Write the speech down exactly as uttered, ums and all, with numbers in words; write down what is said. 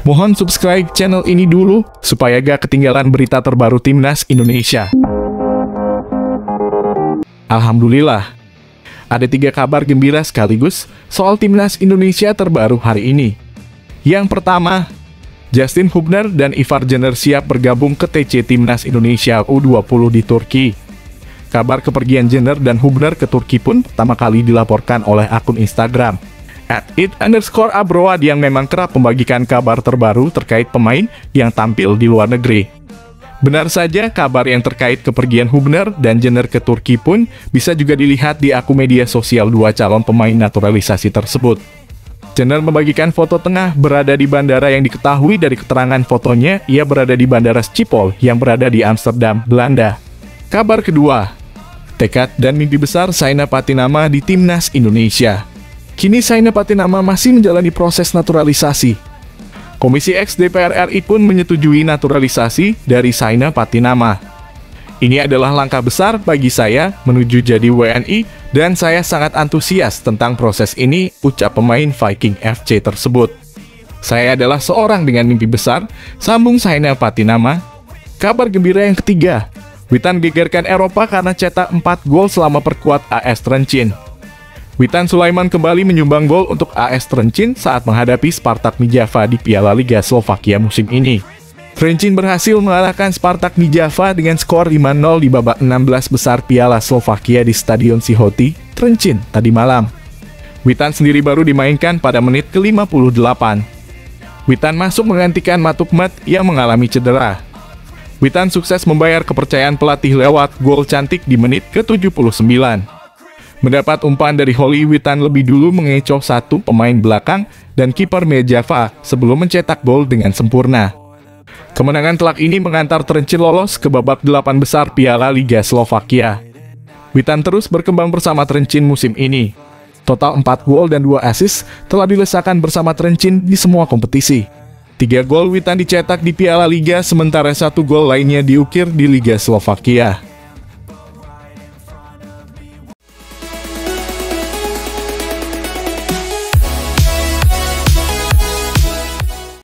Mohon subscribe channel ini dulu, supaya gak ketinggalan berita terbaru Timnas Indonesia. Alhamdulillah, ada tiga kabar gembira sekaligus soal Timnas Indonesia terbaru hari ini. Yang pertama, Justin Hubner dan Ivar Jenner siap bergabung ke T C Timnas Indonesia U dua puluh di Turki. Kabar kepergian Jenner dan Hubner ke Turki pun pertama kali dilaporkan oleh akun Instagram at it underscore abroad yang memang kerap membagikan kabar terbaru terkait pemain yang tampil di luar negeri. Benar saja, kabar yang terkait kepergian Hubner dan Jenner ke Turki pun bisa juga dilihat di akun media sosial dua calon pemain naturalisasi tersebut. Jenner membagikan foto tengah berada di bandara yang diketahui dari keterangan fotonya ia berada di Bandara Schiphol yang berada di Amsterdam, Belanda. Kabar kedua, tekad dan mimpi besar Saina Patinama di Timnas Indonesia. Kini Saina Patinama masih menjalani proses naturalisasi. Komisi X D P R R I pun menyetujui naturalisasi dari Saina Patinama. Ini adalah langkah besar bagi saya menuju jadi W N I dan saya sangat antusias tentang proses ini, ucap pemain Viking F C tersebut. Saya adalah seorang dengan mimpi besar, sambung Saina Patinama. Kabar gembira yang ketiga, Witan gegerkan Eropa karena cetak empat gol selama perkuat A S Trenčín. Witan Sulaiman kembali menyumbang gol untuk A S Trenčín saat menghadapi Spartak Mijava di Piala Liga Slovakia musim ini. Trenčín berhasil mengalahkan Spartak Mijava dengan skor lima nol di babak enam belas besar Piala Slovakia di Stadion Šihota, Trenčín tadi malam. Witan sendiri baru dimainkan pada menit ke lima puluh delapan. Witan masuk menggantikan Matukmat yang mengalami cedera. Witan sukses membayar kepercayaan pelatih lewat gol cantik di menit ke tujuh puluh sembilan. Mendapat umpan dari Holly, Witan lebih dulu mengecoh satu pemain belakang dan kiper Mijava sebelum mencetak gol dengan sempurna. Kemenangan telak ini mengantar Trenčín lolos ke babak delapan besar Piala Liga Slovakia. Witan terus berkembang bersama Trenčín musim ini. Total empat gol dan dua assist telah dilesakan bersama Trenčín di semua kompetisi. Tiga gol Witan dicetak di Piala Liga, sementara satu gol lainnya diukir di Liga Slovakia.